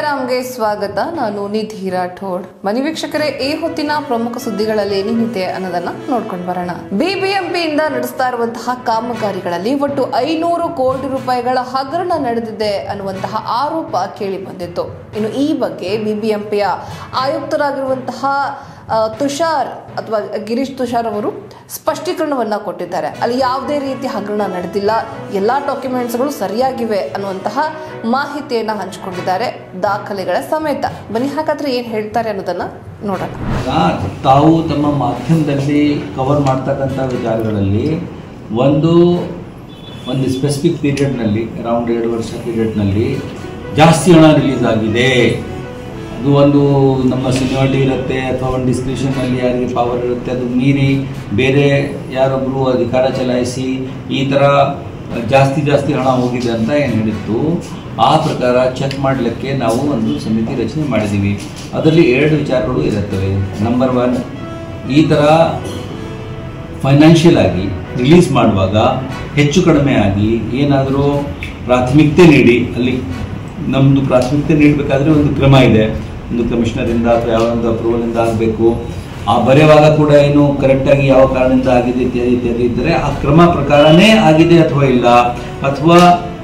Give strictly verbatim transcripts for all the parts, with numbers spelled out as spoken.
ಇಂಡಿಯಾರಾಮ್ಗೆ ಸ್ವಾಗತ. ನಾನು ನಿಧಿ ರಾಠೋಡ್. ಮನಿ ವೀಕ್ಷಕರೇ, ಈ ಹೊತ್ತಿನ ಪ್ರಮುಖ ಸುದ್ದಿಗಳಲ್ಲಿ ಏನೇನಿದೆ ಅನ್ನೋದನ್ನ ನೋಡ್ಕೊಂಡು ಬರೋಣ. ಬಿಬಿಎಂಪಿಯಿಂದ ನಡೆಸ್ತಾ ಇರುವಂತಹ ಕಾಮಗಾರಿಗಳಲ್ಲಿ ಒಟ್ಟು ಐನೂರು ಕೋಟಿ ರೂಪಾಯಿಗಳ ಹಗರಣ ನಡೆದಿದೆ ಅನ್ನುವಂತಹ ಆರೋಪ ಕೇಳಿ ಬಂದಿತ್ತು. ಇನ್ನು ಈ ಬಗ್ಗೆ ಬಿಬಿಎಂಪಿಯ ಆಯುಕ್ತರಾಗಿರುವಂತಹ ತುಷಾರ್ ಅಥವಾ ಗಿರೀಶ್ ತುಷಾರ್ ಅವರು ಸ್ಪಷ್ಟೀಕರಣವನ್ನ ಕೊಟ್ಟಿದ್ದಾರೆ. ಅಲ್ಲಿ ಯಾವುದೇ ರೀತಿ ಹಗರಣ ನಡೆದಿಲ್ಲ, ಎಲ್ಲ ಡಾಕ್ಯುಮೆಂಟ್ಸ್ಗಳು ಸರಿಯಾಗಿವೆ ಅನ್ನುವಂತಹ ಮಾಹಿತಿಯನ್ನ ಹಂಚಿಕೊಂಡಿದ್ದಾರೆ, ದಾಖಲೆಗಳ ಸಮೇತ. ಬನ್ನಿ ಹಾಗಾದ್ರೆ ಏನ್ ಹೇಳ್ತಾರೆ ಅನ್ನೋದನ್ನ ನೋಡೋಣ. ತಾವು ತಮ್ಮ ಮಾಧ್ಯಮದಲ್ಲಿ ಕವರ್ ಮಾಡ್ತಕ್ಕಂಥ ವಿಚಾರಗಳಲ್ಲಿ ಒಂದು ಒಂದು ಸ್ಪೆಸಿಫಿಕ್ ಪೀರಿಯಡ್ನಲ್ಲಿ, ಅರೌಂಡ್ ಎರಡು ವರ್ಷ ಪೀರಿಯಡ್ನಲ್ಲಿ ಜಾಸ್ತಿ ಹಣ ರಿಲೀಸ್ ಆಗಿದೆ, ಅದು ಒಂದು ನಮ್ಮ ಸೀನಿಯಾರಿಟಿ ಇರುತ್ತೆ ಅಥವಾ ಒಂದು ಡಿಸ್ಕ್ರಿಷನಲ್ಲಿ ಯಾರಿಗೆ ಪವರ್ ಇರುತ್ತೆ ಅದು ಮೀರಿ ಬೇರೆ ಯಾರೊಬ್ಬರು ಅಧಿಕಾರ ಚಲಾಯಿಸಿ ಈ ಥರ ಜಾಸ್ತಿ ಜಾಸ್ತಿ ಹಣ ಹೋಗಿದೆ ಅಂತ ಏನು ಹೇಳಿತ್ತು, ಆ ಪ್ರಕಾರ ಚೆಕ್ ಮಾಡಲಿಕ್ಕೆ ನಾವು ಒಂದು ಸಮಿತಿ ರಚನೆ ಮಾಡಿದ್ದೀವಿ. ಅದರಲ್ಲಿ ಎರಡು ವಿಚಾರಗಳು ಇರುತ್ತವೆ. ನಂಬರ್ ಒನ್, ಈ ಥರ ಫೈನಾನ್ಷಿಯಲ್ ಆಗಿ ರಿಲೀಸ್ ಮಾಡುವಾಗ ಹೆಚ್ಚು ಕಡಿಮೆ ಆಗಿ ಏನಾದರೂ ಪ್ರಾಥಮಿಕತೆ ನೀಡಿ, ಅಲ್ಲಿ ನಮ್ಮದು ಪ್ರಾಥಮಿಕತೆ ನೀಡಬೇಕಾದ್ರೆ ಒಂದು ಕ್ರಮ ಇದೆ, ಒಂದು ಕಮಿಷನರಿಂದ ಅಥವಾ ಯಾವ ಒಂದು ಅಪ್ರೂವಲಿಂದ ಆಗಬೇಕು. ಆ ಬರೆಯುವಾಗ ಕೂಡ ಏನು ಕರೆಕ್ಟಾಗಿ ಯಾವ ಕಾರಣದಿಂದ ಆಗಿದೆ ಇತ್ಯಾದಿ ಇತ್ಯಾದಿ ಇದ್ದರೆ ಆ ಕ್ರಮ ಪ್ರಕಾರನೇ ಆಗಿದೆ ಅಥವಾ ಇಲ್ಲ, ಅಥವಾ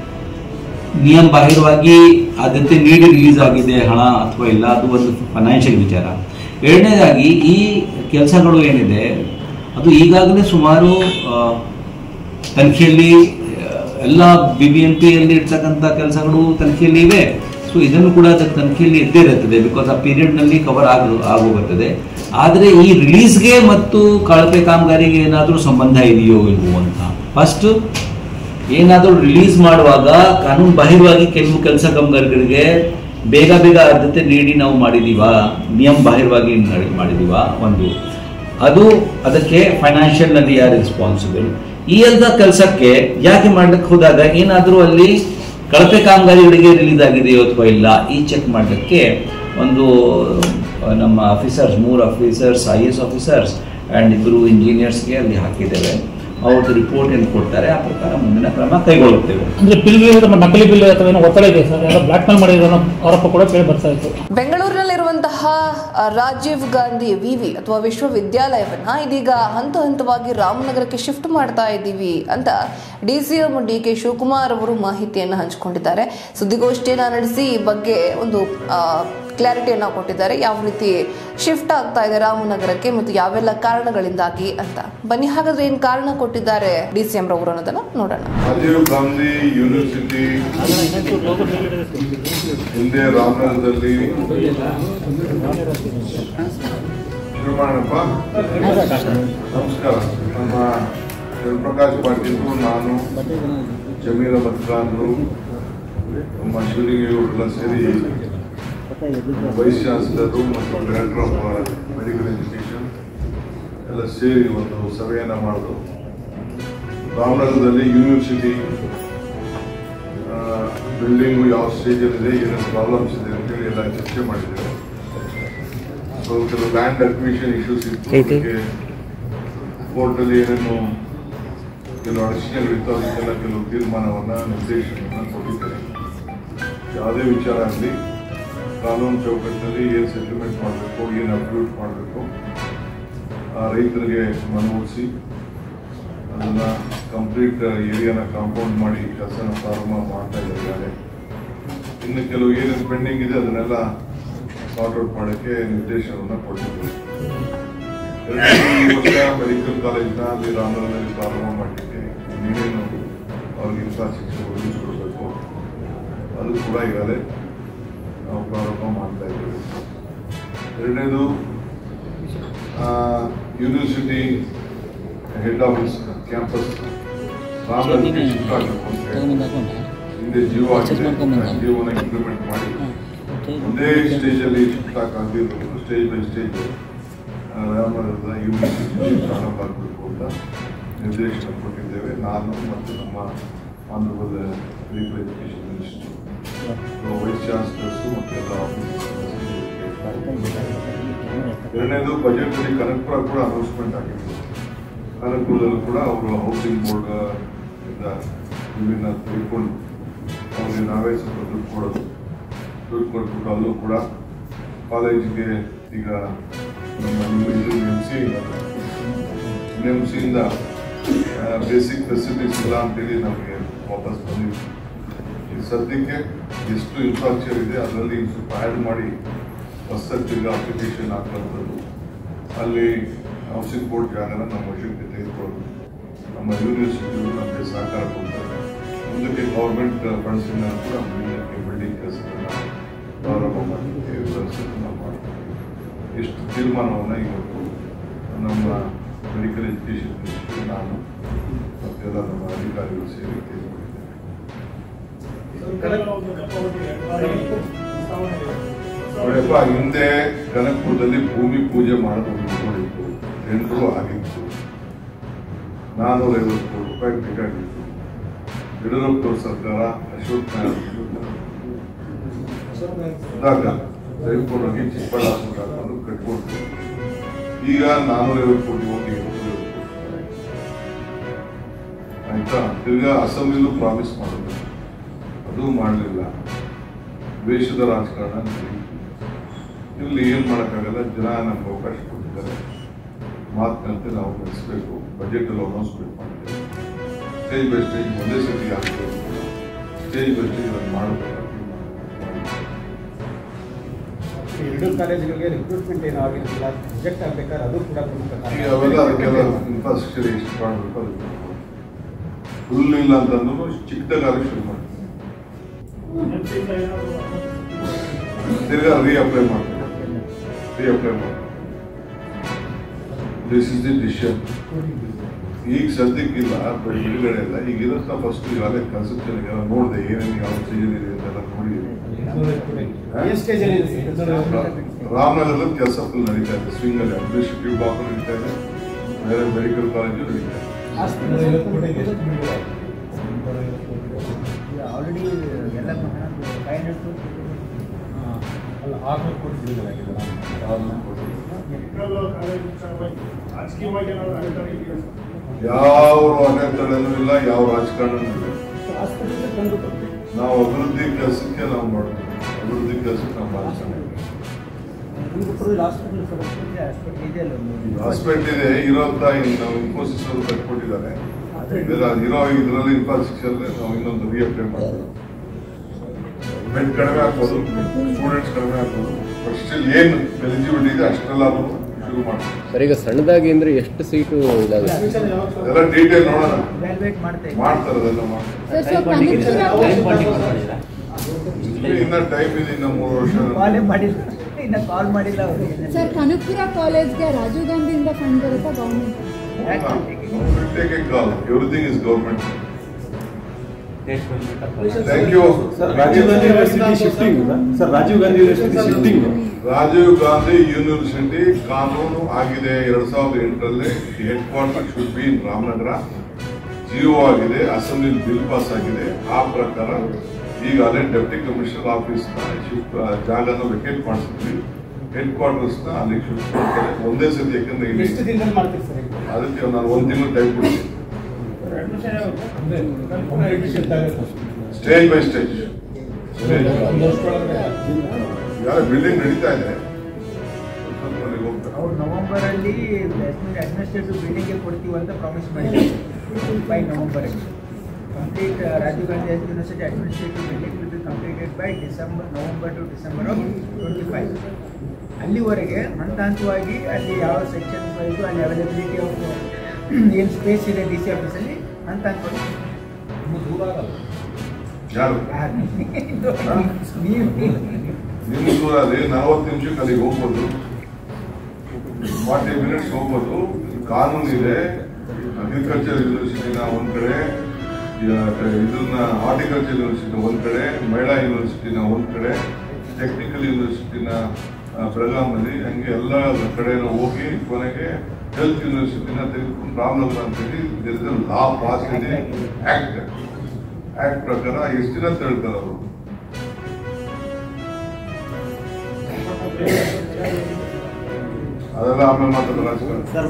ನಿಯಮ ಬಾಹಿರವಾಗಿ ಆದ್ಯತೆ ನೀಡಿ ರಿಲೀಸ್ ಆಗಿದೆ ಹಣ ಅಥವಾ ಇಲ್ಲ, ಅದು ಒಂದು ಫೈನಾನ್ಷಿಯಲ್ ವಿಚಾರ. ಎರಡನೇದಾಗಿ ಈ ಕೆಲಸಗಳು ಏನಿದೆ ಅದು ಈಗಾಗಲೇ ಸುಮಾರು ತನಿಖೆಯಲ್ಲಿ ಎಲ್ಲ ಬಿ ಬಿ ಎಂ ಪಿಯಲ್ಲಿ ಇರ್ತಕ್ಕಂಥ ಕೆಲಸಗಳು ತನಿಖೆಯಲ್ಲಿ ಇವೆ. ಸೊ ಇದನ್ನು ಕೂಡ ತನಿಖೆಯಲ್ಲಿ ಇದ್ದೇ ಇರುತ್ತದೆ, ಬಿಕಾಸ್ ಆ ಪೀರಿಯಡ್ನಲ್ಲಿ ಕವರ್ ಆಗ ಆಗೋಗುತ್ತದೆ. ಆದರೆ ಈ ರಿಲೀಸ್ಗೆ ಮತ್ತು ಕಳಪೆ ಕಾಮಗಾರಿಗೆ ಏನಾದರೂ ಸಂಬಂಧ ಇದೆಯೋ ಇಲ್ವೋ ಅಂತ ಫಸ್ಟ್ ಏನಾದರೂ ರಿಲೀಸ್ ಮಾಡುವಾಗ ಕಾನೂನು ಬಾಹಿರವಾಗಿ ಕೆಲವು ಕೆಲಸ ಕಾಮಗಾರಿಗಳಿಗೆ ಬೇಗ ಬೇಗ ಆದ್ಯತೆ ನೀಡಿ ನಾವು ಮಾಡಿದೀವಾ, ನಿಯಮ ಬಾಹಿರವಾಗಿ ಮಾಡಿದೀವಾ ಒಂದು, ಅದು ಅದಕ್ಕೆ ಫೈನಾನ್ಷಿಯಲ್ನಲ್ಲಿ ಯಾರು ರೆಸ್ಪಾನ್ಸಿಬಲ್, ಈ ಎಲ್ಲ ಕೆಲಸಕ್ಕೆ ಯಾಕೆ ಮಾಡ್ಲಿಕ್ಕೆ ಹೋದಾಗ ಏನಾದರೂ ಅಲ್ಲಿ ಕಳಪೆ ಕಾಮಗಾರಿಗಳಿಗೆ ರಿಲೀಸ್ ಆಗಿದೆಯೋ ಅಥವಾ ಇಲ್ಲ ಈ ಚೆಕ್ ಮಾಡಲಿಕ್ಕೆ ಒಂದು ನಮ್ಮ ಆಫೀಸರ್ಸ್, ಮೂರು officers, I A S officers and ಇಬ್ಬರು ಇಂಜಿನಿಯರ್ಸ್ಗೆ ಅಲ್ಲಿ ಹಾಕಿದ್ದೇವೆ. ಅವ್ರದ್ದು ರಿಪೋರ್ಟ್ ಏನು ಕೊಡ್ತಾರೆ ಆ ಪ್ರಕಾರ ಮುಂದಿನ ಕ್ರಮ ಕೈಗೊಳ್ಳುತ್ತೇವೆ. ಅಂದ್ರೆ ಬಿಲ್ ನಕಲಿ ಬಿಲ್ ಅಥವಾ ಏನೋ ಒತ್ತಡ ಇದೆ ಸರ್, ಯಾರೋ ಬ್ಲಾಕ್ ಮೇಲ್ ಮಾಡಿರೋ ಆರೋಪ ಕೂಡ ಕೇಳಿ ಬರ್ತಾ ಇತ್ತು. ಬೆಂಗಳೂರಿನಲ್ಲಿರುವಂತಹ ರಾಜೀವ್ ಗಾಂಧಿ ವಿವಿ ಅಥವಾ ವಿಶ್ವವಿದ್ಯಾಲಯವನ್ನ ಇದೀಗ ಹಂತ ಹಂತವಾಗಿ ರಾಮನಗರಕ್ಕೆ ಶಿಫ್ಟ್ ಮಾಡ್ತಾ ಇದ್ದೀವಿ ಅಂತ D C M D K Shivakumar ಅವರು ಮಾಹಿತಿಯನ್ನು ಹಂಚಿಕೊಂಡಿದ್ದಾರೆ. ಸುದ್ದಿಗೋಷ್ಠಿಯನ್ನು ನಡೆಸಿ ಈ ಬಗ್ಗೆ ಒಂದು ಕ್ಲಾರಿಟಿಯನ್ನು ಕೊಟ್ಟಿದ್ದಾರೆ, ಯಾವ ರೀತಿ ಶಿಫ್ಟ್ ಆಗ್ತಾ ಇದೆ ರಾಮನಗರಕ್ಕೆ ಮತ್ತು ಯಾವೆಲ್ಲ ಕಾರಣಗಳಿಂದಾಗಿ ಅಂತ. ಬನ್ನಿ ಹಾಗಾದ್ರೆ ಏನ್ ಕಾರಣ ಕೊಟ್ಟಿದ್ದಾರೆ ಡಿ ಸಿ ಎಂ ರವರು ಅನ್ನೋದನ್ನ ನೋಡೋಣ. ರಾಜೀವ್ ಗಾಂಧಿ ಯೂನಿವರ್ಸಿಟಿ ಹಿಂದೆ ರಾಮನಗರದಲ್ಲಿ ನಮಸ್ಕಾರ. ನಮ್ಮ ಶಿವಪ್ರಕಾಶ್ ಪಾಟೀಲ್, ನಾನು, ಜಮೀರ್ ಅಹಮದ್ ಖಾನ್ರು, ನಮ್ಮ ಶಿವಲಿಂಗೇಗೌಡರೆಲ್ಲ ಸೇರಿ ವೈಸ್ ಚಾನ್ಸಲರು ಮತ್ತು ಡೈರೆಕ್ಟರ್ ಆಫ್ ಮೆಡಿಕಲ್ ಎಜುಕೇಷನ್ ಎಲ್ಲ ಸೇರಿ ಒಂದು ಸಭೆಯನ್ನು ಮಾಡಿದ್ರು. ರಾಮನಗರದಲ್ಲಿ ಯೂನಿವರ್ಸಿಟಿ ಬಿಲ್ಡಿಂಗು ಯಾವ ಸ್ಟೇಜಲ್ಲಿದೆ, ಏನೇನು ಪ್ರಾಬ್ಲಮ್ಸ್ ಇದೆ ಅಂತೇಳಿ ಎಲ್ಲ ಚರ್ಚೆ ಮಾಡಿದ್ದೇವೆ. ಸೊ ಕೆಲವು ಲ್ಯಾಂಡ್ ಅಕ್ವಿಷನ್ ಇಶ್ಯೂಸ್ ಇತ್ತು, ಅದಕ್ಕೆ ಕೋರ್ಟಲ್ಲಿ ಏನೇನು ಕೆಲವು ಅಡಚಣೆಗಳಿತ್ತು, ಅದಕ್ಕೆಲ್ಲ ಕೆಲವು ತೀರ್ಮಾನವನ್ನು, ನಿರ್ದೇಶನವನ್ನು ಕೊಟ್ಟಿದ್ದೇನೆ. ಯಾವುದೇ ವಿಚಾರ ಆಗಲಿ ಕಾನೂನು ಚೌಕಟ್ಟಿನಲ್ಲಿ ಏನು ಸೆಟಲ್ಮೆಂಟ್ ಮಾಡಬೇಕು, ಏನು ಅಪ್ರೂವ್ ಮಾಡಬೇಕು, ರೈತರಿಗೆ ಮನವೊಲಿಸಿ ಅದನ್ನು ಕಂಪ್ಲೀಟ್ ಏರಿಯಾನ ಕಾಂಪೌಂಡ್ ಮಾಡಿ ಕೆಲಸನ ಪ್ರಾರಂಭ ಮಾಡ್ತಾ ಇದ್ದಾರೆ. ಇನ್ನು ಕೆಲವು ಏನೇನು ಪೆಂಡಿಂಗ್ ಇದೆ ಅದನ್ನೆಲ್ಲ ಸಾರ್ಟ್ ಔಟ್ ಮಾಡೋಕ್ಕೆ ನಿರ್ದೇಶನವನ್ನು ಕೊಟ್ಟಿದ್ದೀವಿ. ಈ ವರ್ಷ ಮೆಡಿಕಲ್ ಕಾಲೇಜ್ನ ಅಲ್ಲಿ ರಾಮನಗರದಲ್ಲಿ ಪ್ರಾರಂಭ ಮಾಡಲಿಕ್ಕೆ ಇನ್ನೇನು ಅವ್ರಿಗೆ ಇನ್ಫ್ರಾಸ್ಟ್ರಕ್ಚರ್ ಒದಗಿಸ್ಕೊಡ್ಬೇಕು ಅದು ಕೂಡ ಈಗಾಗಲೇ ನಾವು ಪ್ರಾರಂಭ ಮಾಡ್ತಾ ಇದ್ದೀವಿ. ಎರಡನೇದು, ಯೂನಿವರ್ಸಿಟಿ ಹೆಡ್ ಆಫೀಸ್ ಕ್ಯಾಂಪಸ್ ರಾಮನಗರಕ್ಕೆ ಶಿಫ್ಟ್ ಆಗಬೇಕು ಅಂತ ಹೇಳಿ ಹಿಂದೆ ಜಿಯೋ ಆಗಿದೆ, ಜಿಯೋನ ಇಂಪ್ಲಿಮೆಂಟ್ ಮಾಡಿ ಒಂದೇ ಸ್ಟೇಜಲ್ಲಿ ಶಿಫ್ಟ್ ಆಗದಿರೋದು ಸ್ಟೇಜ್ ಬೈ ಸ್ಟೇಜ್ ರಾಮನಗರದ ಯೂನಿವರ್ಸಿಟಿ ಪ್ರಾರಂಭ ಆಗಬೇಕು ಅಂತ ನಿರ್ದೇಶನ ಕೊಟ್ಟಿದ್ದೇವೆ, ನಾನು ಮತ್ತು ನಮ್ಮ ಆಂಧ್ರದ ಮೆಡಿಕಲ್ ಎಜುಕೇಷನ್ ಮಿನಿಸ್ಟ್ರು, ವೈಸ್ ಚಾನ್ಸಲರ್ಸು ಮತ್ತು ಎಲ್ಲ ಆಫೀಸರ್ಸ್. ಎರಡನೇದು, ಬಜೆಟಲ್ಲಿ ಕನಕಪುರ ಕೂಡ ಅನೌನ್ಸ್ಮೆಂಟ್ ಆಗಿದೆ. ಕನಕಪುರದಲ್ಲೂ ಕೂಡ ಅವರು ಹೌಸಿಂಗ್ ಬೋರ್ಡ್ ಇಂದ ವಿಭಿನ್ನ ತಿಳ್ಕೊಂಡು ಅವ್ರಿಗೆ ನಾವೇ ಸ್ವಲ್ಪ ದುಡ್ಡು ಕೊಡೋದು, ದುಡ್ಡು ಕೊಟ್ಬಿಟ್ಟು ಅಲ್ಲೂ ಕೂಡ ಕಾಲೇಜಿಗೆ ಈಗ ನಮ್ಮ ಇದು ಎಮ್ ಸಿ ಎಮ್ ಸಿಯಿಂದ ಬೇಸಿಕ್ ಫೆಸಿಲಿಟೀಸ್ ಇಲ್ಲ ಅಂತೇಳಿ ನಮಗೆ ವಾಪಸ್ ಬಂದಿದ್ವಿ. ಈ ಸದ್ಯಕ್ಕೆ ಎಷ್ಟು ಇನ್ಫ್ರಾಸ್ಟ್ರಕ್ಚರ್ ಇದೆ ಅದರಲ್ಲಿ ಸ್ವಲ್ಪ ಆ್ಯಡ್ ಮಾಡಿ ಹೊಸದಾಗಿ ತಿರ್ಗಿ ಅಪ್ಲಿಕೇಶನ್ ಹಾಕುವಂಥದ್ದು, ಅಲ್ಲಿ ಹೌಸಿಂಗ್ ಬೋರ್ಡ್ ಜಾಗನ ನಮ್ಮ ವಶಕ್ಕೆ ತೆಗೆದುಕೊಳ್ಳೋದು, ನಮ್ಮ ಯೂನಿವರ್ಸಿಟಿಗಳು ನಮಗೆ ಸಹಕಾರ ಕೊಡ್ತಾರೆ. ಮುಂದಕ್ಕೆ ಗೌರ್ಮೆಂಟ್ ಫಂಡ್ಸಿಂದ ಕೂಡ ಮುಂದಕ್ಕೆ ಬಿಲ್ಡಿಂಗ್ ಕೆಲಸಗಳನ್ನ ಪ್ರಾರಂಭ ಮಾಡಲಿಕ್ಕೆ ವ್ಯವಸ್ಥೆಯನ್ನು ಮಾಡ್ತೀವಿ. ಎಷ್ಟು ತೀರ್ಮಾನವನ್ನು ಇವತ್ತು ನಮ್ಮ ಮೆಡಿಕಲ್ ಎಜುಕೇಷನ್ ಮಿನಿಸ್ಟ್ರಿ ನಾನು ಮತ್ತೆಲ್ಲ ನಮ್ಮ ಅಧಿಕಾರಿಗಳು ಸೇರಿ ತೆಗೆದುಕೊಂಡಿದ್ದೇವೆ. ನೋಡಪ್ಪ, ಹಿಂದೆ ಕನಕಪುರದಲ್ಲಿ ಭೂಮಿ ಪೂಜೆ ಮಾಡೋದು ನೋಡಿತ್ತು, ಟೆಂಡರು ಆಗಿತ್ತು, ನಾನ್ನೂರ ಐವತ್ತು ಕೋಟಿ ರೂಪಾಯಿ ಬೇಕಾಗಿತ್ತು. ಯಡಿಯೂರಪ್ಪನವ್ರ ಸರ್ಕಾರ ಅಶೋಕ್ ಸುಧಾಕರ್ ತೆಗೆದುಕೊಂಡೋಗಿ ಚಿಕ್ಕಬಳ್ಳಾಪುರ ಹಾಕೊಂಡು ಕಟ್ಕೊಡ್ತು. ಈಗ ನಾನ್ನೂರ ಐವತ್ತು ಕೋಟಿ ಹೋಗಿ ಆಯ್ತಾ. ತಿರ್ಗಾ ಅಸೆಂಬ್ಲಿಲೂ ಪ್ರಾಮಿಸ್ ಮಾಡಿದ್ರು, ಅದು ಮಾಡಲಿಲ್ಲ. ದ್ವೇಷದ ರಾಜಕಾರಣ ಇಲ್ಲಿ ಏನ್ ಮಾಡೋಕ್ಕಾಗಲ್ಲ. ಜನ ನಮ್ಗೆ ಅವಕಾಶ ಕೊಟ್ಟಿದ್ದಾರೆ, ಮಾತಿನಂತೆ ನಾವು ನಡೆಸಬೇಕು. ಬಜೆಟ್ ಅಲ್ಲಿ ಅನೌನ್ಸ್ಮೆಂಟ್ ಮಾಡಿದ್ದೇವೆ. ಸ್ಟೇಜ್ ಬೈ ಸ್ಟೇಜ್ ಒಂದೇ ಸತಿ ಆಗ್ತದೆ, ಸ್ಟೇಜ್ ಬೈ ಸ್ಟೇಜ್ ಅದನ್ನು ಮಾಡಬೇಕು. ಎರಡು ಕಾಲೇಜುಗಳಿಗೆ ರಿಕ್ರೂಟ್ಮೆಂಟ್ ಏನೂ ಆಗಿರಲಿಲ್ಲ, ರಿಜೆಕ್ಟ್ ಆಗ್ಬೇಕಾದ್ರೆ ಅದು ಕೂಡ ಈಗ ಅವೆಲ್ಲ ಅದಕ್ಕೆಲ್ಲ ಇನ್ಫ್ರಾಸ್ಟ್ರಕ್ಚರ್ ಎಷ್ಟು ಮಾಡಬೇಕು ಅದಕ್ಕೆ ಫುಲ್ ಇಲ್ಲ ಅಂತಂದ್ರೂ ಚಿಕ್ಕದಾಗಿ ಶುರು ಮಾಡ್ತೀವಿ. ತಿರ್ಗಾ ರೀ ಅಪ್ಲೈ ಮಾಡ್ತೀವಿ, ರೀ ಅಪ್ಲೈ ಮಾಡ್ತೀವಿ. This is the decision. ಈಗ ಸದ್ಯಕ್ಕಿಲ್ಲ, ಬಿಡುಗಡೆ ಇಲ್ಲ. ಈಗ ಇರುತ್ತಾ ಫಸ್ಟ್ ಈಗಾಗಲೇ ಕನ್ಸೆಪ್ಷನ್ ಎಲ್ಲ ನೋಡಿದೆ, ಏನೇನು ಯಾವ ಸ್ಟೇಜಲ್ಲಿ ಇದೆ ಅಂತೆಲ್ಲ ನೋಡಿದ್ದೀವಿ. ರಾಮನಗರದಲ್ಲಿ ಕೆಲಸ ಫುಲ್ ನಡೀತಾ ಇದೆ, ಸ್ವಿಂಗ್ ಅಲ್ಲಿ ಅಡ್ಮಿನಿಸ್ಟ್ರೇಟಿವ್ ಬ್ಲಾಕ್ ನಡೀತಾ ಇದೆ, ಬೇರೆ ಮೆಡಿಕಲ್ ಕಾಲೇಜು ನಡೀತಾ ಇದೆ. ಆಲ್ರೆಡಿ ಎಲ್ಲ ಫೈವ್ ಹಂಡ್ರೆಡ್ ಆರ್ನೂರು ಕೋಟಿ ಬಿಡುಗಡೆ ಯಾವ ಅಡೆತಡೆನೂ ಇಲ್ಲ, ಯಾವ ರಾಜಕಾರಣನೂ ಇಲ್ಲ. ನಾವು ಅಭಿವೃದ್ಧಿ ಕೆಲಸಕ್ಕೆ ನಾವು ಮಾಡ್ತೀವಿ, ಅಭಿವೃದ್ಧಿ ಕೆಲಸಕ್ಕೆ ನಾವು ಮಾಡ್ತೀವಿ. ಹಾಸ್ಪಿಟಲ್ ಇದೆ ಇರೋಂತ ನಾವು ಇನ್ಫೋಸಿಸ್ ಅವರು ಕಟ್ಕೊಟ್ಟಿದ್ದಾರೆ. ಇರೋ ಇದರಲ್ಲಿ ಇನ್ಫ್ರಾಸ್ಟ್ರಕ್ಚರ್ ನಾವು ಇನ್ನೊಂದು ರಿಅಪ್ಲೈ ಮಾಡ್ತೀವಿ. ಬೆಡ್ ಕಡಿಮೆ ಆಗ್ಬೋದು, ಸ್ಟೂಡೆಂಟ್ಸ್ ಕಡಿಮೆ ಆಗ್ಬೋದು, ಬಟ್ ಸ್ಟಿಲ್ ಏನು ಎಲಿಜಿಬಿಲಿಟಿ ಇದೆ ಅಷ್ಟೆಲ್ಲ ಶುರು ಮಾಡ್ತೀವಿ. ಸರ್, ಈಗ ಸಣ್ಣದಾಗಿ ಅಂದ್ರೆ ಎಷ್ಟು ಸೀಟು ಇದಾವೆ ಎಲ್ಲ ಡೀಟೇಲ್ ನೋಡೋಣ, ಮಾಡ್ತಾರೆ ಅದೆಲ್ಲ ಮಾಡ್ತಾರೆ. ಇನ್ನ ಟೈಮ್ ಇದೆ, ಇನ್ನ ಮೂರು ವರ್ಷ. ಕಾಲ್ ಮಾಡಿಲ್ಲ ಸರ್. ಕನಕಪುರ ಕಾಲೇಜ್ಗೆ ರಾಜೀವ್ ಗಾಂಧಿಯಿಂದ ಫಂಡ್ ಬರುತ್ತಾ government? Everything is government. Thank you sir. Rajiv Gandhi university shifting sir. Rajiv Gandhi university shifting Rajiv Gandhi university ಕಾನೂನು ಆಗಿದೆ ಎರಡ್ ಸಾವಿರದ ಎಂಟರಲ್ಲಿ. Head quarter should be in Ramanagara. GO ಆಗಿದೆ, ಅಸೆಂಬ್ಲಿ ಬಿಲ್ ಪಾಸ್ ಆಗಿದೆ. ಆ ಪ್ರಕಾರ ಈಗಾಗಲೇ ಡೆಪ್ಟಿ ಕಮಿಷನರ್ ಆಫೀಸ್ ಶಿಫ್ಟ್ ಜಾಗನ ವೆಕೇಟ್ ಮಾಡಿಸಿದ್ವಿ. ಹೆಡ್ ಕ್ವಾರ್ಟರ್ಸ್ ನ ಅಲ್ಲಿ ಶಿಫ್ಟ್ ಮಾಡ್ತಾರೆ ಒಂದೇ ಸತಿ. ಯಾಕಂದ್ರೆ ಅದಕ್ಕೆ ನಾನು ಒಂದ್ ತಿಂಗಳು ಟೈಮ್ ಕೊಡ್ತೀನಿ, ಸ್ಟೇಜ್ ಬೈ ಸ್ಟೇಜ್. ಯಾರ ಬಿಲ್ಡಿಂಗ್ ನಡೀತಾ ಇದೆ, ಅವ್ರು ನವೆಂಬರ್ ಅಲ್ಲಿ ಅಡ್ಮಿನಿಸ್ಟ್ರೇಟಿವ್ ಬಿಲ್ಡಿಂಗ್ ಕೊಡ್ತೀವಿ ಅಂತ ಪ್ರಾಮಿಸ್ ಮಾಡಿದ್ದಾರೆ. Five November complete Rajiv Gandhi university administrative building will be completed by December November to December of twenty five. ಅಲ್ಲಿವರೆಗೆ ಹಂತ ಹಂತವಾಗಿ ಅಲ್ಲಿ ಯಾವ ಸೆಕ್ಷನ್ ವೈಸು ಅಲ್ಲಿ ಅವೈಲಬಿಲಿಟಿ ಆಫ್ ಏನು ಸ್ಪೇಸ್ ಇದೆ ಡಿ ಸಿ ಆಫೀಸಲ್ಲಿ ಹಂತ ಹಂತವಾಗಿ ದೂರ ಆಗಲ್ಲ. ಯಾರು ನಿಮ್ಮ ದೂರ ಅದೇ ನಲವತ್ತು ನಿಮಿಷಕ್ಕೆ ಅಲ್ಲಿಗೆ ಹೋಗ್ಬೋದು, ಫಾರ್ಟಿ ಮಿನಿಟ್ಸ್ ಹೋಗ್ಬೋದು. ಕಾನೂನು ಇದೆ. ಅಗ್ರಿಕಲ್ಚರ್ ಯೂನಿವರ್ಸಿಟಿನ ಒಂದ್ ಕಡೆ, ಇದನ್ನ ಹಾರ್ಟಿಕಲ್ಚರ್ ಯೂನಿವರ್ಸಿಟಿನ ಒಂದ್ ಕಡೆ, ಮಹಿಳಾ ಯೂನಿವರ್ಸಿಟಿನ ಒಂದ್ ಕಡೆ, ಟೆಕ್ನಿಕಲ್ ಯೂನಿವರ್ಸಿಟಿನ ಬೆಳಗಾಮಲ್ಲಿ, ಹಂಗೆ ಎಲ್ಲ ಕಡೆನ ಹೋಗಿ ಕೊನೆಗೆ ಹೆಲ್ತ್ ಯೂನಿವರ್ಸಿಟಿನ ತೆಗೆದುಕೊಂಡು ರಾಮನಗರ ಅಂತೇಳಿ ಲಾ ಪಾಸ್ ಇದೆ. ಆಕ್ಟ್ ಆಕ್ಟ್ ಪ್ರಕಾರ ಎಷ್ಟು ದಿನ ಹೇಳ್ತಾರೆ ಅವರು. ಅದೆಲ್ಲ ಆಮೇಲೆ ಮಾತಾಡೋ ರಾಜಕಾರಣ.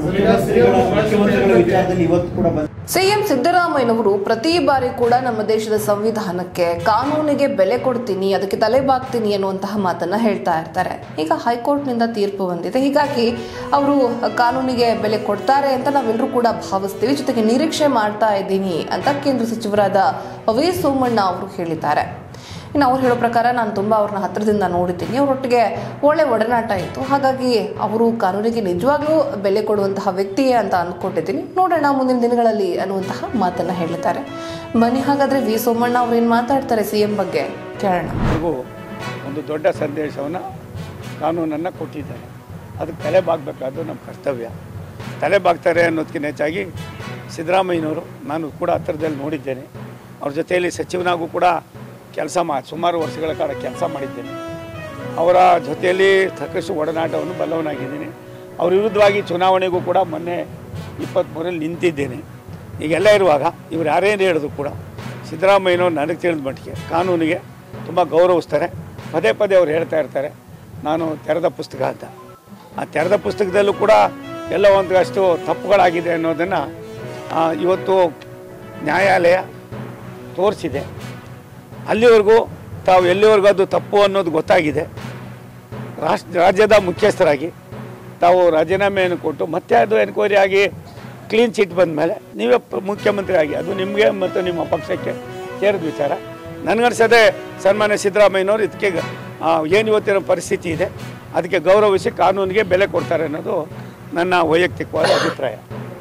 ಸಿಎಂ ಸಿದ್ದರಾಮಯ್ಯನವರು ಪ್ರತಿ ಬಾರಿ ಕೂಡ ನಮ್ಮ ದೇಶದ ಸಂವಿಧಾನಕ್ಕೆ ಕಾನೂನಿಗೆ ಬೆಲೆ ಕೊಡ್ತೀನಿ, ಅದಕ್ಕೆ ತಲೆ ಬಾಗ್ತೀನಿ ಅನ್ನುವಂತಹ ಮಾತನ್ನ ಹೇಳ್ತಾ ಇರ್ತಾರೆ. ಈಗ ಹೈಕೋರ್ಟ್ನಿಂದ ತೀರ್ಪು ಬಂದಿದೆ, ಹೀಗಾಗಿ ಅವರು ಕಾನೂನಿಗೆ ಬೆಲೆ ಕೊಡ್ತಾರೆ ಅಂತ ನಾವೆಲ್ಲರೂ ಕೂಡ ಭಾವಿಸ್ತೀವಿ, ಜೊತೆಗೆ ನಿರೀಕ್ಷೆ ಮಾಡ್ತಾ ಇದ್ದೀನಿ ಅಂತ ಕೇಂದ್ರ ಸಚಿವರಾದ ವಿ ಸೋಮಣ್ಣ ಅವರು ಹೇಳಿದ್ದಾರೆ. ಇನ್ನು ಅವ್ರು ಹೇಳೋ ಪ್ರಕಾರ ನಾನು ತುಂಬ ಅವ್ರನ್ನ ಹತ್ತಿರದಿಂದ ನೋಡಿದ್ದೀನಿ, ಅವರೊಟ್ಟಿಗೆ ಒಳ್ಳೆ ಒಡನಾಟ ಇತ್ತು, ಹಾಗಾಗಿ ಅವರು ಕಾನೂನಿಗೆ ನಿಜವಾಗ್ಲೂ ಬೆಲೆ ಕೊಡುವಂತಹ ವ್ಯಕ್ತಿಯೇ ಅಂತ ಅಂದ್ಕೊಂಡಿದ್ದೀನಿ, ನೋಡೋಣ ಮುಂದಿನ ದಿನಗಳಲ್ಲಿ ಅನ್ನುವಂತಹ ಮಾತನ್ನು ಹೇಳಿದ್ದಾರೆ. ಬನ್ನಿ ಹಾಗಾದರೆ ವಿ ಸೋಮಣ್ಣ ಅವ್ರು ಏನು ಮಾತಾಡ್ತಾರೆ ಸಿ ಎಂ ಬಗ್ಗೆ ಕೇಳೋಣ. ಒಂದು ದೊಡ್ಡ ಸಂದೇಶವನ್ನು ಕಾನೂನನ್ನು ಕೊಟ್ಟಿದ್ದಾರೆ, ಅದಕ್ಕೆ ತಲೆ ಬಾಗಬೇಕಾದ್ದು ನಮ್ಮ ಕರ್ತವ್ಯ. ತಲೆ ಬಾಗ್ತಾರೆ ಅನ್ನೋದಕ್ಕಿಂತ ಹೆಚ್ಚಾಗಿ ಸಿದ್ದರಾಮಯ್ಯನವರು ನಾನು ಕೂಡ ಹತ್ತಿರದಲ್ಲಿ ನೋಡಿದ್ದೇನೆ, ಅವ್ರ ಜೊತೆಯಲ್ಲಿ ಸಚಿವನಾಗೂ ಕೂಡ ಕೆಲಸ ಮಾ ಸುಮಾರು ವರ್ಷಗಳ ಕಾಲ ಕೆಲಸ ಮಾಡಿದ್ದೇನೆ, ಅವರ ಜೊತೆಯಲ್ಲಿ ಸಾಕಷ್ಟು ಒಡನಾಟವನ್ನು ಬಲ್ಲವನಾಗಿದ್ದೀನಿ. ಅವ್ರ ವಿರುದ್ಧವಾಗಿ ಚುನಾವಣೆಗೂ ಕೂಡ ಮೊನ್ನೆ ಇಪ್ಪತ್ತ್ಮೂರಲ್ಲಿ ನಿಂತಿದ್ದೇನೆ. ಈಗೆಲ್ಲ ಇರುವಾಗ ಇವ್ರು ಯಾರೇನು ಹೇಳಿದ್ರು ಕೂಡ ಸಿದ್ದರಾಮಯ್ಯನವ್ರು ನನಗೆ ತಿಳಿದ ಮಟ್ಟಿಗೆ ಕಾನೂನಿಗೆ ತುಂಬ ಗೌರವಿಸ್ತಾರೆ. ಪದೇ ಪದೇ ಅವ್ರು ಹೇಳ್ತಾ ಇರ್ತಾರೆ ನಾನು ತೆರೆದ ಪುಸ್ತಕ ಅಂತ. ಆ ತೆರೆದ ಪುಸ್ತಕದಲ್ಲೂ ಕೂಡ ಎಲ್ಲ ಒಂದಷ್ಟು ತಪ್ಪುಗಳಾಗಿದೆ ಅನ್ನೋದನ್ನು ಇವತ್ತು ನ್ಯಾಯಾಲಯ ತೋರಿಸಿದೆ. ಅಲ್ಲಿವರೆಗೂ ತಾವು ಎಲ್ಲಿವರೆಗೂ ಅದು ತಪ್ಪು ಅನ್ನೋದು ಗೊತ್ತಾಗಿದೆ. ರಾಷ್ಟ್ರ ರಾಜ್ಯದ ಮುಖ್ಯಸ್ಥರಾಗಿ ತಾವು ರಾಜೀನಾಮೆಯನ್ನು ಕೊಟ್ಟು ಮತ್ತೆ ಅದು ಎನ್ಕ್ವೈರಿ ಆಗಿ ಕ್ಲೀನ್ ಚಿಟ್ ಬಂದ ಮೇಲೆ ನೀವೇ ಮುಖ್ಯಮಂತ್ರಿ ಆಗಿ, ಅದು ನಿಮಗೆ ಮತ್ತು ನಿಮ್ಮ ಪಕ್ಷಕ್ಕೆ ಸೇರಿದ ವಿಚಾರ. ನನಗನ್ಸದೆ ಸನ್ಮಾನ್ಯ ಸಿದ್ದರಾಮಯ್ಯನವರು ಇದಕ್ಕೆ ಏನು ಇವತ್ತಿನ ಪರಿಸ್ಥಿತಿ ಇದೆ ಅದಕ್ಕೆ ಗೌರವಿಸಿ ಕಾನೂನಿಗೆ ಬೆಲೆ ಕೊಡ್ತಾರೆ ಅನ್ನೋದು ನನ್ನ ವೈಯಕ್ತಿಕವಾದ ಅಭಿಪ್ರಾಯ.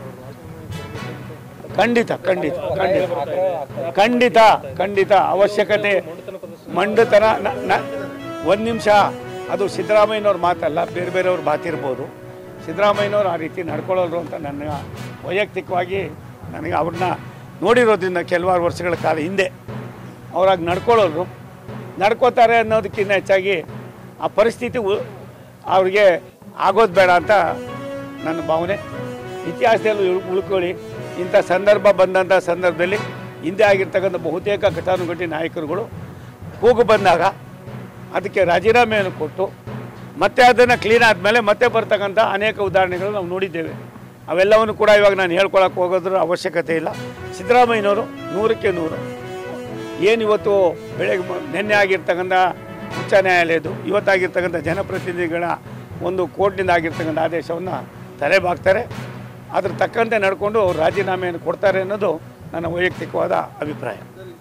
ಖಂಡಿತ ಖಂಡಿತ ಖಂಡಿತ ಖಂಡಿತ ಖಂಡಿತ ಅವಶ್ಯಕತೆ ಮಂಡತನ ಒಂದು ನಿಮಿಷ ಅದು ಸಿದ್ದರಾಮಯ್ಯನವ್ರ ಮಾತಲ್ಲ, ಬೇರೆ ಬೇರೆಯವ್ರ ಮಾತಿರ್ಬೋದು. ಸಿದ್ದರಾಮಯ್ಯನವ್ರು ಆ ರೀತಿ ನಡ್ಕೊಳ್ಳೋರು ಅಂತ ನನ್ನ ವೈಯಕ್ತಿಕವಾಗಿ ನನಗೆ ಅವ್ರನ್ನ ನೋಡಿರೋದ್ರಿಂದ ಕೆಲವಾರು ವರ್ಷಗಳ ಕಾಲ ಹಿಂದೆ ಅವರಾಗಿ ನಡ್ಕೊಳ್ಳೋರು ನಡ್ಕೋತಾರೆ ಅನ್ನೋದಕ್ಕಿಂತ ಹೆಚ್ಚಾಗಿ ಆ ಪರಿಸ್ಥಿತಿ ಅವ್ರಿಗೆ ಆಗೋದು ಬೇಡ ಅಂತ ನನ್ನ ಭಾವನೆ. ಇತಿಹಾಸದಲ್ಲಿ ಉಳ್ಕೊಳ್ಳಿ, ಇಂಥ ಸಂದರ್ಭ ಬಂದಂಥ ಸಂದರ್ಭದಲ್ಲಿ ಹಿಂದೆ ಆಗಿರ್ತಕ್ಕಂಥ ಬಹುತೇಕ ಘಟಾನುಘಟಿ ನಾಯಕರುಗಳು ಕೂಗು ಬಂದಾಗ ಅದಕ್ಕೆ ರಾಜೀನಾಮೆಯನ್ನು ಕೊಟ್ಟು ಮತ್ತೆ ಅದನ್ನು ಕ್ಲೀನ್ ಆದಮೇಲೆ ಮತ್ತೆ ಬರ್ತಕ್ಕಂಥ ಅನೇಕ ಉದಾಹರಣೆಗಳು ನಾವು ನೋಡಿದ್ದೇವೆ. ಅವೆಲ್ಲವನ್ನು ಕೂಡ ಇವಾಗ ನಾನು ಹೇಳ್ಕೊಳಕ್ಕೆ ಹೋಗೋದ್ರ ಅವಶ್ಯಕತೆ ಇಲ್ಲ. ಸಿದ್ದರಾಮಯ್ಯನವರು ನೂರಕ್ಕೆ ನೂರು ಏನಿವತ್ತು ಬೆಳಗ್ಗೆ ನಿನ್ನೆ ಆಗಿರ್ತಕ್ಕಂಥ ಉಚ್ಚ ನ್ಯಾಯಾಲಯದ್ದು ಇವತ್ತಾಗಿರ್ತಕ್ಕಂಥ ಜನಪ್ರತಿನಿಧಿಗಳ ಒಂದು ಕೋರ್ಟ್ನಿಂದ ಆಗಿರ್ತಕ್ಕಂಥ ಆದೇಶವನ್ನು ತಲೆಬಾಗ್ತಾರೆ, ಅದ್ರ ತಕ್ಕಂತೆ ನಡ್ಕೊಂಡು ಅವ್ರು ರಾಜೀನಾಮೆಯನ್ನು ಕೊಡ್ತಾರೆ ಅನ್ನೋದು ನನ್ನ ವೈಯಕ್ತಿಕವಾದ ಅಭಿಪ್ರಾಯ.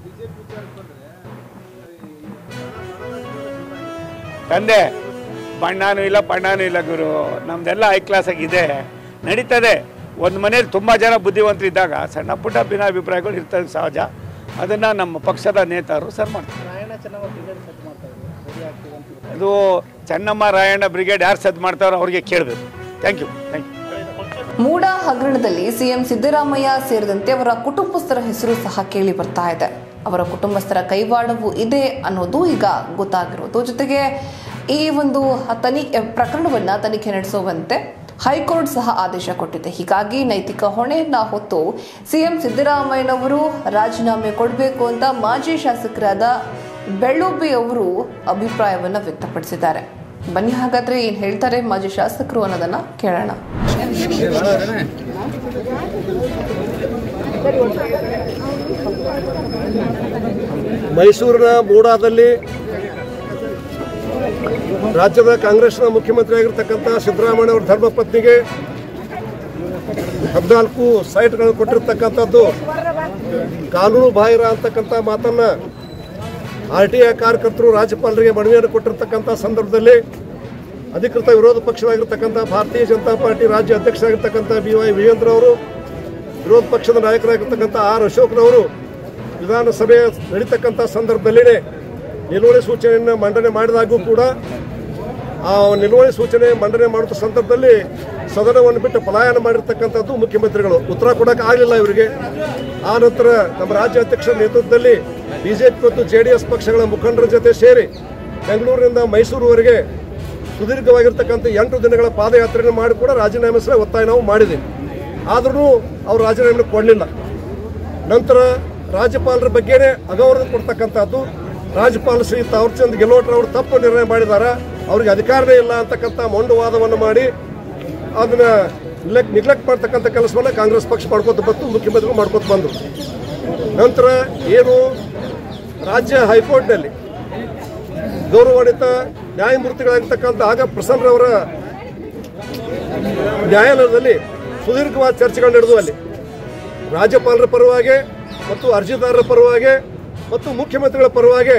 ತಂದೆ ಬಣ್ಣನೂ ಇಲ್ಲ ಬಣ್ಣನೂ ಇಲ್ಲ ಗುರು, ನಮ್ದೆಲ್ಲ ಹೈ ಕ್ಲಾಸಾಗಿದೆ, ನಡೀತದೆ. ಒಂದು ಮನೇಲಿ ತುಂಬ ಜನ ಬುದ್ಧಿವಂತರಿದ್ದಾಗ ಸಣ್ಣ ಪುಟ್ಟ ಭಿನ್ನಾಭಿಪ್ರಾಯಗಳು ಇರ್ತದೆ, ಸಹಜ. ಅದನ್ನು ನಮ್ಮ ಪಕ್ಷದ ನೇತಾರರು ಸರ್ ಮಾಡ್ತಾರೆ. ಅದು ಚೆನ್ನಮ್ಮ ರಾಯಣ್ಣ ಬ್ರಿಗೇಡ್ ಯಾರು ಸದ್ ಮಾಡ್ತಾರೋ ಅವ್ರಿಗೆ ಕೇಳಬೇಕು. Thank you thank you. MUDA ಹಗರಣದಲ್ಲಿ ಸಿಎಂ ಸಿದ್ದರಾಮಯ್ಯ ಸೇರಿದಂತೆ ಅವರ ಕುಟುಂಬಸ್ಥರ ಹೆಸರು ಸಹ ಕೇಳಿ ಬರ್ತಾ ಇದೆ. ಅವರ ಕುಟುಂಬಸ್ಥರ ಕೈವಾಡವೂ ಇದೆ ಅನ್ನೋದು ಈಗ ಗೊತ್ತಾಗಿರೋದು. ಜೊತೆಗೆ ಈ ಒಂದು ತನಿ ಪ್ರಕರಣವನ್ನ ತನಿಖೆ ನಡೆಸುವಂತೆ ಹೈಕೋರ್ಟ್ ಸಹ ಆದೇಶ ಕೊಟ್ಟಿದೆ. ಹೀಗಾಗಿ ನೈತಿಕ ಹೊಣೆಯನ್ನ ಹೊತ್ತು ಸಿಎಂ ಸಿದ್ದರಾಮಯ್ಯನವರು ರಾಜೀನಾಮೆ ಕೊಡಬೇಕು ಅಂತ ಮಾಜಿ ಶಾಸಕರಾದ ಬೆಳ್ಳುಬ್ಬಿ ಅವರು ಅಭಿಪ್ರಾಯವನ್ನ ವ್ಯಕ್ತಪಡಿಸಿದ್ದಾರೆ. ಬನ್ನಿ ಹಾಗಾದ್ರೆ ಏನ್ ಹೇಳ್ತಾರೆ ಮಾಜಿ ಶಾಸಕರು ಅನ್ನೋದನ್ನ ಕೇಳೋಣ. ಮೈಸೂರಿನ ಮೂಡಾದಲ್ಲಿ ರಾಜ್ಯದ ಕಾಂಗ್ರೆಸ್ನ ಮುಖ್ಯಮಂತ್ರಿ ಆಗಿರ್ತಕ್ಕಂಥ ಸಿದ್ದರಾಮಯ್ಯ ಅವರ ಧರ್ಮಪತ್ನಿಗೆ ಹದಿನಾಲ್ಕು ಸೈಟ್ಗಳನ್ನು ಕೊಟ್ಟಿರ್ತಕ್ಕಂಥದ್ದು ಕಾನೂನು ಬಾಹಿರ ಅಂತಕ್ಕಂಥ ಮಾತನ್ನ ಆರ್ ಟಿ ಐ ಕಾರ್ಯಕರ್ತರು ರಾಜ್ಯಪಾಲರಿಗೆ ಮನವಿಯನ್ನು ಕೊಟ್ಟಿರ್ತಕ್ಕಂಥ ಸಂದರ್ಭದಲ್ಲಿ ಅಧಿಕೃತ ವಿರೋಧ ಪಕ್ಷವಾಗಿರ್ತಕ್ಕಂಥ ಭಾರತೀಯ ಜನತಾ ಪಾರ್ಟಿ ರಾಜ್ಯ ಅಧ್ಯಕ್ಷರಾಗಿರ್ತಕ್ಕಂಥ ಬಿ ವೈ ವಿಜೇಂದ್ರ ಅವರು, ವಿರೋಧ ಪಕ್ಷದ ನಾಯಕರಾಗಿರ್ತಕ್ಕಂಥ ಆರ್ ಅಶೋಕ್ರವರು ವಿಧಾನಸಭೆ ನಡೀತಕ್ಕಂಥ ಸಂದರ್ಭದಲ್ಲಿಯೇ ನಿಲುವಳಿ ಸೂಚನೆಯನ್ನು ಮಂಡನೆ ಮಾಡಿದಾಗೂ ಕೂಡ ಆ ನಿಲುವಳಿ ಸೂಚನೆ ಮಂಡನೆ ಮಾಡುವ ಸಂದರ್ಭದಲ್ಲಿ ಸದನವನ್ನು ಬಿಟ್ಟು ಪಲಾಯನ ಮಾಡಿರ್ತಕ್ಕಂಥದ್ದು ಮುಖ್ಯಮಂತ್ರಿಗಳು. ಉತ್ತರ ಕೊಡೋಕೆ ಆಗಲಿಲ್ಲ ಇವರಿಗೆ. ಆ ನಂತರ ನಮ್ಮ ರಾಜ್ಯ ಅಧ್ಯಕ್ಷರ ನೇತೃತ್ವದಲ್ಲಿ ಬಿಜೆಪಿ ಮತ್ತು ಜೆ ಡಿ ಎಸ್ ಪಕ್ಷಗಳ ಮುಖಂಡರ ಜೊತೆ ಸೇರಿ ಬೆಂಗಳೂರಿನಿಂದ ಮೈಸೂರುವರೆಗೆ ಸುದೀರ್ಘವಾಗಿರ್ತಕ್ಕಂಥ ಎಂಟು ದಿನಗಳ ಪಾದಯಾತ್ರೆಯನ್ನು ಮಾಡಿ ಕೂಡ ರಾಜೀನಾಮೆ ಸಹ ಒತ್ತಾಯ ನಾವು ಮಾಡಿದ್ದೀವಿ. ಆದ್ರೂ ಅವರು ರಾಜೀನಾಮೆ ಕೊಡಲಿಲ್ಲ. ನಂತರ ರಾಜ್ಯಪಾಲರ ಬಗ್ಗೆನೇ ಅಗೌರವ ಕೊಡ್ತಕ್ಕಂಥದ್ದು, ರಾಜ್ಯಪಾಲ ಶ್ರೀ ತಾವರ್ಚಂದ್ ಗೆಹ್ಲೋಟ್ ಅವರು ತಪ್ಪು ನಿರ್ಣಯ ಮಾಡಿದ್ದಾರೆ, ಅವ್ರಿಗೆ ಅಧಿಕಾರನೇ ಇಲ್ಲ ಅಂತಕ್ಕಂಥ ಮೊಂಡು ವಾದವನ್ನು ಮಾಡಿ ಅದನ್ನ ನಿಗ್ಲೆಕ್ಟ್ ಮಾಡ್ತಕ್ಕಂಥ ಕೆಲಸವನ್ನ ಕಾಂಗ್ರೆಸ್ ಪಕ್ಷ ಮಾಡ್ಕೋತ ಬಂತು, ಮುಖ್ಯಮಂತ್ರಿಗಳು ಮಾಡ್ಕೋತ ಬಂದರು. ನಂತರ ಏನು ರಾಜ್ಯ ಹೈಕೋರ್ಟ್ನಲ್ಲಿ ಗೌರವಾನ್ವಿತ ನ್ಯಾಯಮೂರ್ತಿಗಳಾಗಿರ್ತಕ್ಕಂಥ ಆಗ ಪ್ರಸನ್ನರವರ ನ್ಯಾಯಾಲಯದಲ್ಲಿ ಸುದೀರ್ಘವಾದ ಚರ್ಚೆಗಳು ನಡೆದು ಅಲ್ಲಿ ರಾಜ್ಯಪಾಲರ ಪರವಾಗಿ ಮತ್ತು ಅರ್ಜಿದಾರರ ಪರವಾಗಿ ಮತ್ತು ಮುಖ್ಯಮಂತ್ರಿಗಳ ಪರವಾಗಿ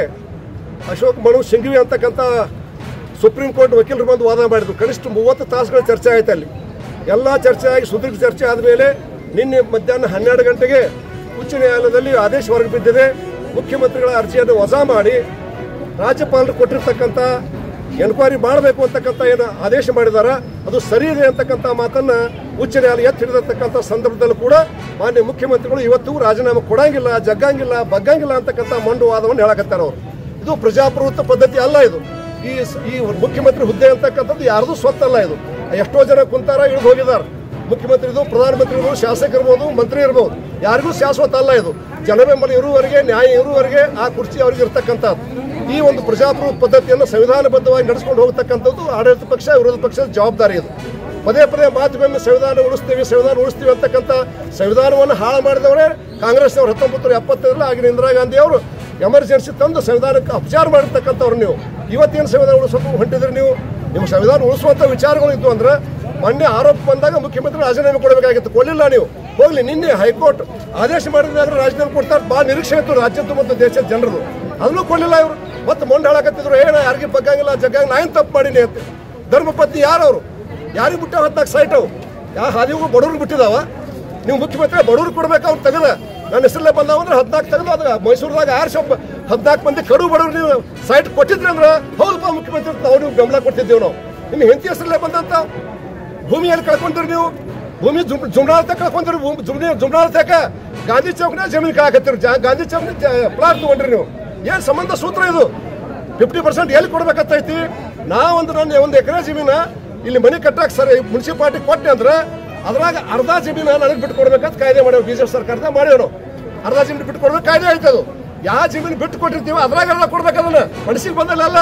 ಅಶೋಕ್ ಮನು ಸಿಂಘವಿ ಅಂತಕ್ಕಂಥ ಸುಪ್ರೀಂ ಕೋರ್ಟ್ ವಕೀಲರು ಬಂದು ವಾದ ಮಾಡಿದ್ರು. ಕನಿಷ್ಠ ಮೂವತ್ತು ತಾಸುಗಳ ಚರ್ಚೆ ಆಯ್ತು ಅಲ್ಲಿ. ಎಲ್ಲ ಚರ್ಚೆ ಆಗಿ ಸುದೀರ್ಘ ಚರ್ಚೆ ಆದಮೇಲೆ ನಿನ್ನೆ ಮಧ್ಯಾಹ್ನ ಹನ್ನೆರಡು ಗಂಟೆಗೆ ಉಚ್ಚ ನ್ಯಾಯಾಲಯದಲ್ಲಿ ಆದೇಶ ಹೊರಗೆ ಬಿದ್ದಿದೆ. ಮುಖ್ಯಮಂತ್ರಿಗಳ ಅರ್ಜಿಯನ್ನು ವಜಾ ಮಾಡಿ ರಾಜ್ಯಪಾಲರು ಕೊಟ್ಟಿರ್ತಕ್ಕಂಥ ಎನ್ಕ್ವೈರಿ ಮಾಡಬೇಕು ಅಂತಕ್ಕಂಥ ಏನು ಆದೇಶ ಮಾಡಿದಾರ ಅದು ಸರಿ ಇದೆ ಅಂತಕ್ಕಂಥ ಮಾತನ್ನ ಉಚ್ಚ ನ್ಯಾಯಾಲಯ ಎತ್ತಿ ಹಿಡಿದಿರ್ತಕ್ಕಂಥ ಸಂದರ್ಭದಲ್ಲೂ ಕೂಡ ಮಾನ್ಯ ಮುಖ್ಯಮಂತ್ರಿಗಳು ಇವತ್ತು ರಾಜೀನಾಮೆ ಕೊಡಂಗಿಲ್ಲ, ಜಗ್ಗಂಗಿಲ್ಲ, ಬಗ್ಗಂಗಿಲ್ಲ ಅಂತಕ್ಕಂಥ ಮಂಡು ವಾದವನ್ನು ಹೇಳಕತ್ತಾರ ಅವರು. ಇದು ಪ್ರಜಾಪ್ರಭುತ್ವ ಪದ್ಧತಿ ಅಲ್ಲ. ಇದು ಈ ಈ ಮುಖ್ಯಮಂತ್ರಿ ಹುದ್ದೆ ಅಂತಕ್ಕಂಥದ್ದು ಯಾರ್ದು ಸ್ವತ್ತಲ್ಲ. ಇದು ಎಷ್ಟೋ ಜನ ಕುಂತಾರ ಇಳಿದು ಹೋಗಿದ್ದಾರೆ. ಮುಖ್ಯಮಂತ್ರಿದು, ಪ್ರಧಾನಮಂತ್ರಿಗಳು, ಶಾಸಕರಿರ್ಬೋದು, ಮಂತ್ರಿ ಇರ್ಬೋದು, ಯಾರಿಗೂ ಶಾಶ್ವತ ಅಲ್ಲ. ಇದು ಜನಬೆಂಬಲ ಇರುವವರೆಗೆ, ನ್ಯಾಯ ಇರುವವರೆಗೆ ಆ ಕುರ್ಚಿ ಅವರಿಗೆ ಇರ್ತಕ್ಕಂಥದ್ದು. ಈ ಒಂದು ಪ್ರಜಾಪ್ರಭುತ್ವ ಪದ್ಧತಿಯನ್ನು ಸಂವಿಧಾನಬದ್ಧವಾಗಿ ನಡೆಸ್ಕೊಂಡು ಹೋಗ್ತಕ್ಕಂಥದ್ದು ಆಡಳಿತ ಪಕ್ಷ, ವಿರೋಧ ಪಕ್ಷದ ಜವಾಬ್ದಾರಿ. ಇದು ಪದೇ ಪದೇ ಮಾತುಗೊಮ್ಮೆ ಸಂವಿಧಾನ ಉಳಿಸ್ತೀವಿ ಸಂವಿಧಾನ ಉಳಿಸ್ತೀವಿ ಅಂತಕ್ಕಂಥ ಸಂವಿಧಾನವನ್ನು ಹಾಳು ಮಾಡಿದವರೇ ಕಾಂಗ್ರೆಸ್ನವರು. ಹತ್ತೊಂಬತ್ತು ನೂರ ಎಪ್ಪತ್ತರಲ್ಲಿ ಆಗಿನ ಇಂದಿರಾ ಗಾಂಧಿ ಅವರು ಎಮರ್ಜೆನ್ಸಿ ತಂದು ಸಂವಿಧಾನಕ್ಕೆ ಅಪಚಾರ ಮಾಡಿರ್ತಕ್ಕಂಥವ್ರು. ನೀವು ಇವತ್ತೇನು ಸಂವಿಧಾನ ಉಳಿಸೋಕೆ ಹೊಂಟಿದ್ರಿ? ನೀವು ನಿಮ್ಮ ಸಂವಿಧಾನ ಉಳಿಸುವಂಥ ವಿಚಾರಗಳು ಇತ್ತು ಅಂದ್ರೆ ಮೊನ್ನೆ ಆರೋಪ ಬಂದಾಗ ಮುಖ್ಯಮಂತ್ರಿ ರಾಜೀನಾಮೆ ಕೊಡಬೇಕಾಗಿತ್ತು, ಕೊಡಲಿಲ್ಲ ನೀವು. ಹೋಗ್ಲಿ, ನಿನ್ನೆ ಹೈಕೋರ್ಟ್ ಆದೇಶ ಮಾಡಿದ್ರೆ ರಾಜೀನಾಮೆ ಕೊಡ್ತಾರೆ, ಭಾಳ ನಿರೀಕ್ಷೆ ಇತ್ತು ರಾಜ್ಯದ ಮತ್ತು ದೇಶದ ಜನರದು. ಅದನ್ನು ಕೊಡಲಿಲ್ಲ ಇವರು. ಮತ್ತೆ ಮೊಂಡ್ ಹಾಳಾಕತ್ತಿದ್ರು, ಏನ ಯಾರಿಗೆ ಬಗ್ಗಂಗಿಲ್ಲ, ಜಗ್ಗಂಗಿಲ್ಲ, ನಾ ಏನು ತಪ್ಪು ಮಾಡೀನಿ ಅಂತ. ಧರ್ಮಪತ್ನಿ ಯಾರವರು? ಯಾರಿಗೆ ಬಿಟ್ಟ ಹತ್ತಾಗ ಸೈಟ್ ಅವು? ಯಾವ ಹಾದಿಗೂ ಬಡವ್ರಿಗೆ ಬಿಟ್ಟಿದಾವ? ನೀವು ಮುಖ್ಯಮಂತ್ರಿ ಬಡವ್ರಿಗೆ ಕೊಡ್ಬೇಕು. ಅವ್ರು ತೆಗೆದ ನನ್ನ ಹೆಸರಲ್ಲೇ ಬಂದಾವ ಅಂದ್ರೆ ಹದಿನಾಲ್ಕು ತೆಗೆದು ಅದ ಮೈಸೂರದಾಗ ಆರು ಶೊಪ್ ಹದಿನಾಲ್ಕು ಮಂದಿ ಕಡು ಬಡವ್ರು ನೀವು ಸೈಟ್ ಕೊಟ್ಟಿದ್ರಿ ಅಂದ್ರೆ ಹೌದಪ್ಪ ಮುಖ್ಯಮಂತ್ರಿ ನಾವು ನೀವು ಬೆಂಬಲ ಕೊಡ್ತಿದ್ದೇವೆ. ನಾವು ನಿಮ್ಮ ಹೆಂಡತಿ ಹೆಸರಲ್ಲೇ ಬಂದಂತ ಭೂಮಿಯಲ್ಲಿ ಕಳ್ಕೊಂತೀರಿ ನೀವು. ಭೂಮಿ ಜುಮ್ ಜುಮ್ನಾಳತೆ ಕಳ್ಕೊಂತೀರಿ. ಜುಮ್ನಿ ಜುಮ್ನಾಳತೆಕ ಗಾಂಧಿ ಚೌಕ್ನ ಜಮೀನು ಕಾಕತ್ತೀರಿ. ಗಾಂಧಿ ಚೌಕ್ನ ಪ್ಲಾಟ್ ತಗೊಂಡ್ರಿ ನೀವು. ಏನು ಸಂಬಂಧ ಸೂತ್ರ ಇದು? ಫಿಫ್ಟಿ ಪರ್ಸೆಂಟ್ ಎಲ್ಲಿ ಕೊಡ್ಬೇಕತ್ತೈತಿ? ನಾವೊಂದು ನನ್ನ ಒಂದು ಎಕರೆ ಜಮೀನ ಇಲ್ಲಿ ಮನೆ ಕಟ್ಟಕ್ಕೆ ಸರಿ ಮುನ್ಸಿಪಾಲಿಟಿ ಕೊಟ್ಟೆ ಅಂದ್ರೆ ಅದ್ರಾಗ ಅರ್ಧ ಜಮೀನ ನನಗೆ ಬಿಟ್ಟು ಕೊಡ್ಬೇಕಂತ ಕಾಯ್ದೆ ಮಾಡ್ಯಾವ. ಬಿಜೆಪಿ ಸರ್ಕಾರದ ಮಾಡ್ಯಾವ. ಅರ್ಧ ಜಮೀನು ಬಿಟ್ಟು ಕೊಡ್ಬೇಕು ಕಾಯ್ದೆ ಆಯ್ತದು. ಯಾವ ಜಮೀನು ಬಿಟ್ಟು ಕೊಟ್ಟಿರ್ತೀವಿ ಅದ್ರಾಗೆಲ್ಲ ಕೊಡ್ಬೇಕದನ್ನ. ಮನಸ್ಸಿಗೆ ಬಂದಲ್ಲ.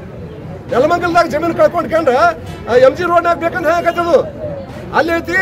ನೆಲಮಂಗಲದಾಗ ಜಮೀನು ಕಳ್ಕೊಂಡ್ಕೊಂಡ್ರೆ ಎಂ ಜಿ ರೋಡ್ನಾಗ ಬೇಕಂತ ಹೇಗತ್ತದು. ಅಲ್ಲಿ ಐತಿ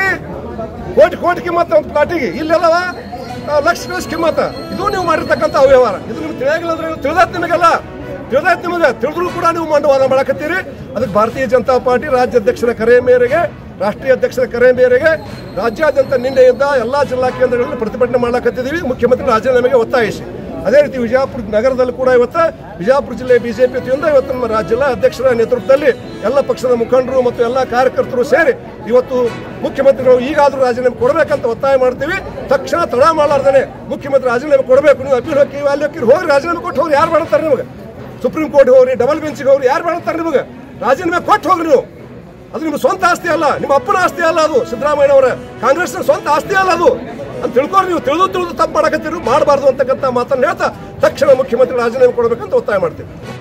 ಕೋಟಿ ಕೋಟಿ ಕಿಮ್ಮತ್ತ ಒಂದು ಪ್ಲಾಟಿಗೆ, ಇಲ್ಲೆಲ್ಲವ ಲಕ್ಷ ಲಕ್ಷ ಕಿಮ್ಮತ್ತ. ಇದು ನೀವು ಮಾಡಿರ್ತಕ್ಕಂಥ ಅವ್ಯವಹಾರ. ಇದು ನಿಮ್ಗೆ ತಿಳಿಯಾಗಿಲ್ಲ ಅಂದ್ರೆ ತಿಳಿದಾತ್ ನಿಮಗೆಲ್ಲ ತಿಳಿದಾಯ್ತು. ನಿಮಗೆ ತಿಳಿದ್ರು ಕೂಡ ನೀವು ಮಂಡವಾದ ಮಾಡಕತ್ತೀರಿ. ಅದಕ್ಕೆ ಭಾರತೀಯ ಜನತಾ ಪಾರ್ಟಿ ರಾಜ್ಯಾಧ್ಯಕ್ಷರ ಕರೆ ಮೇರೆಗೆ, ರಾಷ್ಟ್ರೀಯ ಅಧ್ಯಕ್ಷರ ಕರೆ ಮೇರೆಗೆ ರಾಜ್ಯಾದ್ಯಂತ ನಿನ್ನೆಯಿಂದ ಎಲ್ಲಾ ಜಿಲ್ಲಾ ಕೇಂದ್ರಗಳಲ್ಲಿ ಪ್ರತಿಭಟನೆ ಮಾಡಕತ್ತಿದ್ದೀವಿ ಮುಖ್ಯಮಂತ್ರಿ ರಾಜೀನಾಮೆಗೆ ಒತ್ತಾಯಿಸಿ. ಅದೇ ರೀತಿ ವಿಜಯಪುರ ನಗರದಲ್ಲಿ ಕೂಡ ಇವತ್ತು ವಿಜಯಪುರ ಜಿಲ್ಲೆ ಬಿಜೆಪಿ ವತಿಯಿಂದ ಇವತ್ತು ನಮ್ಮ ರಾಜ್ಯ ಜಿಲ್ಲಾ ಅಧ್ಯಕ್ಷರ ನೇತೃತ್ವದಲ್ಲಿ ಎಲ್ಲ ಪಕ್ಷದ ಮುಖಂಡರು ಮತ್ತು ಎಲ್ಲ ಕಾರ್ಯಕರ್ತರು ಸೇರಿ ಇವತ್ತು ಮುಖ್ಯಮಂತ್ರಿಗಳು ಈಗಾದರೂ ರಾಜೀನಾಮೆ ಕೊಡಬೇಕಂತ ಒತ್ತಾಯ ಮಾಡ್ತೀವಿ. ತಕ್ಷಣ ತಡ ಮಾಡಲಾರ್ದೇ ಮುಖ್ಯಮಂತ್ರಿ ರಾಜೀನಾಮೆ ಕೊಡಬೇಕು. ನೀವು ಅಪೀಲ್ ಹೋಗಿ ಅಲ್ಲಿ ಹೋಗಿ ಹೋಗಿ ರಾಜೀನಾಮೆ ಕೊಟ್ಟು ಹೋಗಿ ಯಾರು ಮಾಡ್ತಾರೆ ನಿಮಗೆ? ಸುಪ್ರೀಂ ಕೋರ್ಟ್ ಹೋಗ್ರಿ, ಡಬಲ್ ಬೆಂಚಿಗೆ ಹೋಗ್ರಿ, ಯಾರು ಮಾಡ್ತಾರೆ ನಿಮಗೆ? ರಾಜೀನಾಮೆ ಕೊಟ್ಟು ಹೋಗ್ರಿ ನೀವು. ಅದು ನಿಮ್ಮ ಸ್ವಂತ ಆಸ್ತಿ ಅಲ್ಲ, ನಿಮ್ಮ ಅಪ್ಪನ ಆಸ್ತಿ ಅಲ್ಲ. ಅದು ಸಿದ್ದರಾಮಯ್ಯ ಅವರ ಕಾಂಗ್ರೆಸ್ನ ಸ್ವಂತ ಆಸ್ತಿ ಅಲ್ಲ ಅದು ಅಂತ ತಿಳ್ಕೊಂಡು ನೀವು ತಿಳಿದು ತಿಳಿದು ತಪ್ಪು ಮಾಡಕತ್ತೀರಿ. ಮಾಡಬಾರ್ದು ಅಂತಕ್ಕಂಥ ಮಾತನ್ನು ಹೇಳ್ತಾ ತಕ್ಷಣ ಮುಖ್ಯಮಂತ್ರಿ ರಾಜೀನಾಮೆ ಕೊಡಬೇಕಂತ ಒತ್ತಾಯ ಮಾಡ್ತೀವಿ.